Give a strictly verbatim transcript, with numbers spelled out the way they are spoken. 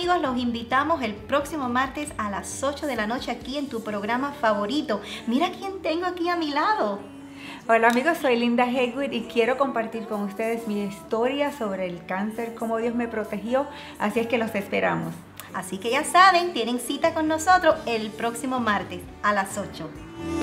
amigos, los invitamos el próximo martes a las ocho de la noche aquí en tu programa favorito. Mira quién tengo aquí a mi lado. Hola amigos, soy Linda Haywood y quiero compartir con ustedes mi historia sobre el cáncer, cómo Dios me protegió, así es que los esperamos. Así que ya saben, tienen cita con nosotros el próximo martes a las ocho.